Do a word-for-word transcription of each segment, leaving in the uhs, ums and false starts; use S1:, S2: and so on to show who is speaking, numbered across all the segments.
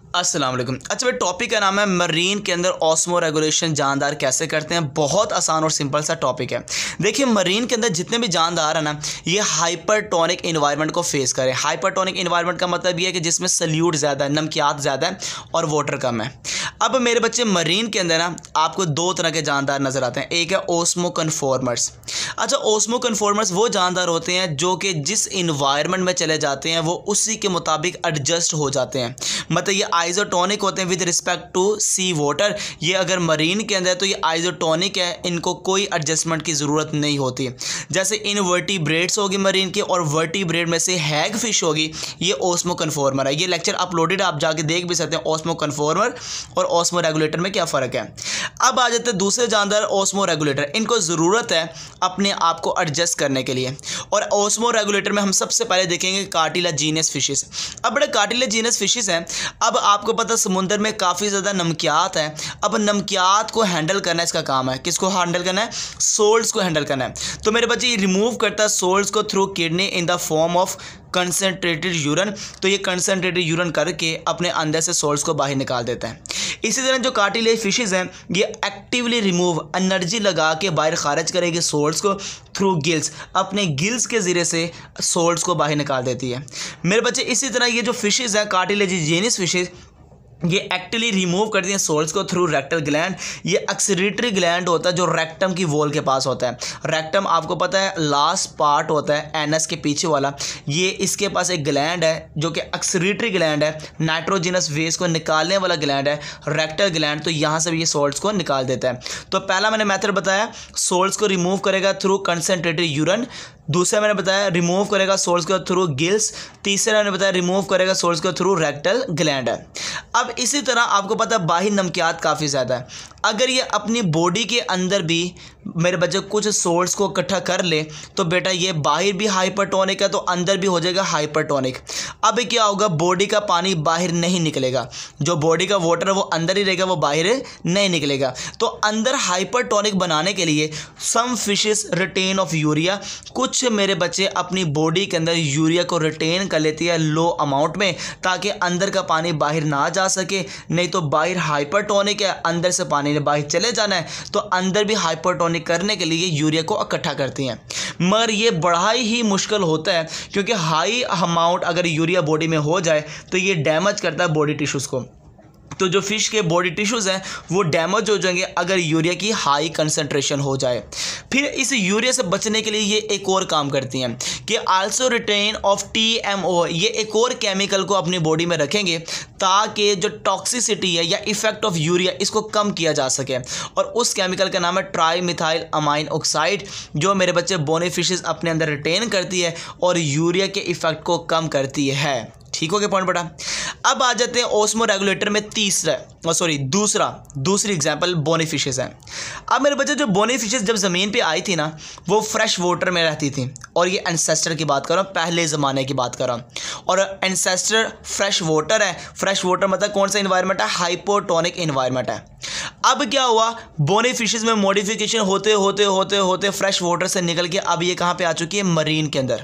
S1: अस्सलाम वालेकुम। अच्छा भाई, टॉपिक का नाम है मरीन के अंदर ऑस्मो रेगुलेशन जानदार कैसे करते हैं। बहुत आसान और सिंपल सा टॉपिक है। देखिए, मरीन के अंदर जितने भी जानदार है ना, ये हाइपरटोनिक इन्वायरमेंट को फेस करें। हाइपरटोनिक इन्वायरमेंट का मतलब ये है कि जिसमें सल्यूट ज़्यादा है, नमकियात ज़्यादा है और वाटर कम है। अब मेरे बच्चे, मरीन के अंदर ना आपको दो तरह के जानदार नज़र आते हैं। एक है ओस्मो कन्फॉर्मर्स। अच्छा, ओस्मो कन्फॉर्मर्स वो जानदार होते हैं जो कि जिस इन्वायरमेंट में चले जाते हैं वो उसी के मुताबिक एडजस्ट हो जाते हैं। मतलब ये आइसोटोनिक होते हैं with respect to sea water. ये अगर मरीन के अंदर है तो ये आइसोटोनिक है, इनको कोई एडजस्टमेंट की ज़रूरत नहीं होती। जैसे इनवर्टिब्रेट्स होगी मरीन के, और वर्टिब्रेट में से हैग फिश होगी, ये ओस्मो कन्फॉर्मर है। ये लेक्चर अपलोडेड, आप जाके देख भी सकते हैं ओस्मो कन्फॉर्मर और ओस्मो रेगुलेटर में क्या फ़र्क है। अब आ जाते हैं दूसरे जानदार ओस्मो रेगुलेटर। इनको ज़रूरत है अपने आप को एडजस्ट करने के लिए। और ओस्मो रेगुलेटर में हम सबसे पहले देखेंगे कार्टिलाजिनस फिशेस। अब बड़े कार्टिलाजिनस फिशेस हैं। अब आपको पता, समुंदर में काफ़ी ज़्यादा नमकियात है। अब नमकियात को हैंडल करना इसका काम है। किसको हैंडल करना है? सोल्ट्स को हैंडल करना है। तो मेरे बच्चे, ये रिमूव करता है सोल्ट्स को through kidney in the form of concentrated urine. तो ये कंसनट्रेटेड यूरन करके अपने अंदर से सोल्ट्स को बाहर निकाल देता है। इसी तरह जो कार्टिलेज फिशेस हैं, ये एक्टिवली रिमूव, एनर्जी लगा के बाहर खारिज करेगी सोल्ट्स को थ्रू गिल्स। अपने गिल्स के ज़रिए से सोल्ट्स को बाहर निकाल देती है। मेरे बच्चे, इसी तरह ये जो फिशेस हैं कार्टिलेजिनस फिशेस, ये एक्टिवली रिमूव करती हैं सोल्ट्स को थ्रू रेक्टल ग्लैंड। ये एक्सक्रीटरी ग्लैंड होता है जो रेक्टम की वॉल के पास होता है। रेक्टम आपको पता है लास्ट पार्ट होता है एनस के पीछे वाला। ये इसके पास एक ग्लैंड है जो कि एक्सक्रीटरी ग्लैंड है, नाइट्रोजिनस वेस्ट को निकालने वाला ग्लैंड है, रेक्टल ग्लैंड। तो यहाँ से भी ये सोल्ट्स को निकाल देता है। तो पहला मैंने मेथड बताया, सोल्ट्स को रिमूव करेगा थ्रू कंसनट्रेटेड यूरन। दूसरा मैंने बताया रिमूव करेगा सोल्ट्स को थ्रू गिल्स। तीसरा मैंने बताया रिमूव करेगा सोल्ट्स को थ्रू रेक्टल ग्लैंड है। अब इसी तरह आपको पता है बाहरी नमकियात काफ़ी ज़्यादा है। अगर ये अपनी बॉडी के अंदर भी मेरे बच्चे कुछ सोल्ट्स को इकट्ठा कर ले तो बेटा ये बाहर भी हाइपरटोनिक है तो अंदर भी हो जाएगा हाइपरटोनिक। अब क्या होगा, बॉडी का पानी बाहर नहीं निकलेगा, जो बॉडी का वाटर है वो अंदर ही रहेगा, वो बाहर नहीं निकलेगा। तो अंदर हाइपरटोनिक बनाने के लिए some fishes retain of urea, कुछ मेरे बच्चे अपनी बॉडी के अंदर यूरिया को रिटेन कर लेती है लो अमाउंट में, ताकि अंदर का पानी बाहर ना जा सके। नहीं तो बाहर हाइपरटोनिक है, अंदर से पानी ने बाहर चले जाना है, तो अंदर भी हाइपरटोनिक करने के लिए यूरिया को इकट्ठा करती हैं। मगर ये बड़ा ही मुश्किल होता है, क्योंकि हाई अमाउंट अगर यूरिया बॉडी में हो जाए तो ये डैमेज करता है बॉडी टिश्यूज़ को। तो जो फिश के बॉडी टिश्यूज़ हैं वो डैमेज हो जाएंगे अगर यूरिया की हाई कंसंट्रेशन हो जाए। फिर इस यूरिया से बचने के लिए ये एक और काम करती हैं कि also retain of T M O, ये एक और केमिकल को अपनी बॉडी में रखेंगे ताकि जो टॉक्सिसिटी है या इफेक्ट ऑफ यूरिया इसको कम किया जा सके। और उस केमिकल का नाम है ट्राई मिथाइल अमाइन ऑक्साइड, जो मेरे बच्चे बोनी फिशेस अपने अंदर रिटेन करती है और यूरिया के इफेक्ट को कम करती है। ठीक हो गया पॉइंट बेटा। अब आ जाते हैं ओस्मो रेगुलेटर में तीसरा सॉरी दूसरा दूसरी एग्जांपल बोनी फिशेस है। अब मेरे बच्चे, जो बोनी फिशेस जब ज़मीन पे आई थी ना, वो फ्रेश वाटर में रहती थी। और ये एंसेस्टर की बात कर रहा हूँ, पहले ज़माने की बात कर रहा हूँ। और एंसेस्टर फ्रेश वाटर है। फ्रेश वाटर मतलब कौन सा इन्वायरमेंट है? हाइपोटोनिक इन्वायरमेंट है। अब क्या हुआ, बोनी फिशेस में मॉडिफिकेशन होते होते होते होते फ्रेश वाटर से निकल के अब ये कहाँ पर आ चुकी है? मरीन के अंदर।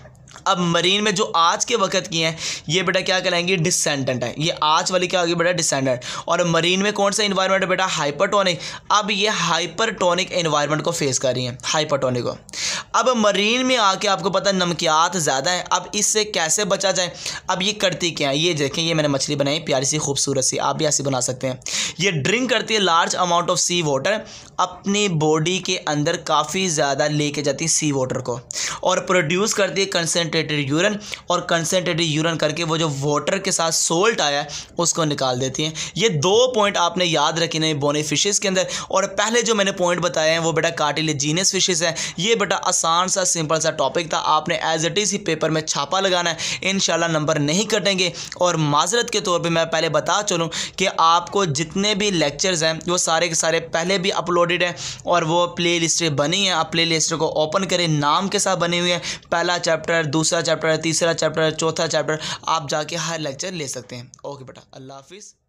S1: अब मरीन में जो आज के वक्त की हैं ये बेटा क्या कहलाएंगे? डिसेंडेंट है। ये आज वाली क्या होगी बेटा? डिसेंडेंट। और मरीन में कौन सा इन्वायरमेंट है बेटा? हाइपरटोनिक। अब ये हाइपरटोनिक इन्वायरमेंट को फेस कर रही हैं, हाइपरटोनिक को। अब मरीन में आके आपको पता है नमकियात ज़्यादा है। अब इससे कैसे बचा जाए? अब ये करती क्या है, ये देखें, ये मैंने मछली बनाई प्यारी सी खूबसूरत सी, आप भी ऐसी बना सकते हैं। ये ड्रिंक करती है large amount of sea water, अपनी बॉडी के अंदर काफ़ी ज़्यादा लेके जाती है सी वाटर को, और प्रोड्यूस करती है कंसनट्रेटेड यूरन। और कंसनट्रेटेड यूरन करके वो जो वाटर के साथ सोल्ट आया है उसको निकाल देती हैं। ये दो पॉइंट आपने याद रखे नहीं बोनी फिशेस के अंदर। और पहले जो मैंने पॉइंट बताए हैं वो बेटा कार्टिलेजिनस फिशेस है। ये बेटा आसान सा सिंपल सा टॉपिक था, आपने एज इट इज़ ही पेपर में छापा लगाना है, इंशाल्लाह नंबर नहीं कटेंगे। और माजरत के तौर पे मैं पहले बता चलूँ कि आपको जितने भी लेक्चर्स हैं वो सारे के सारे पहले भी अपलोडेड हैं और वो प्ले लिस्टें बनी हैं। आप प्ले लिस्ट को ओपन करें, नाम के साथ बनी हुई है, पहला चैप्टर, दूसरा चैप्टर, तीसरा चैप्टर, चौथा चैप्टर, आप जाके हर लेक्चर ले सकते हैं। ओके बेटा, अल्लाह हाफिज़।